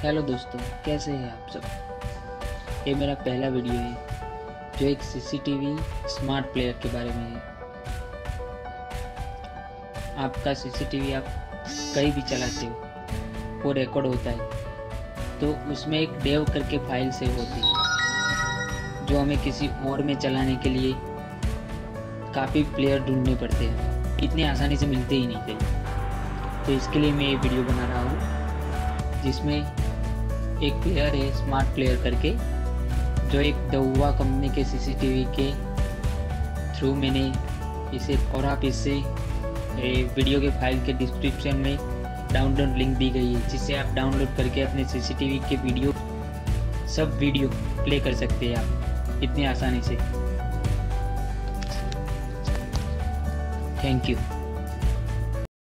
Hello दोस्तों, कैसे हैं आप सब। ये मेरा पहला वीडियो है जो एक सीसीटीवी स्मार्ट प्लेयर के बारे में है। आपका सीसीटीवी आप कहीं भी चलाते हो, वो रिकॉर्ड होता है, तो उसमें एक डेव करके फाइल सेव होती है जो हमें किसी और में चलाने के लिए काफ़ी प्लेयर ढूंढने पड़ते हैं, इतनी आसानी से मिलते ही नहीं कहीं। तो इसके लिए मैं ये वीडियो बना रहा हूँ जिसमें एक प्लेयर है स्मार्ट प्लेयर करके, जो एक दहुआ कंपनी के सीसीटीवी के थ्रू मैंने इसे, और आप इससे वीडियो के फाइल के डिस्क्रिप्शन में डाउनलोड लिंक दी गई है, जिससे आप डाउनलोड करके अपने सीसीटीवी के सब वीडियो प्ले कर सकते हैं आप इतनी आसानी से। Thank you.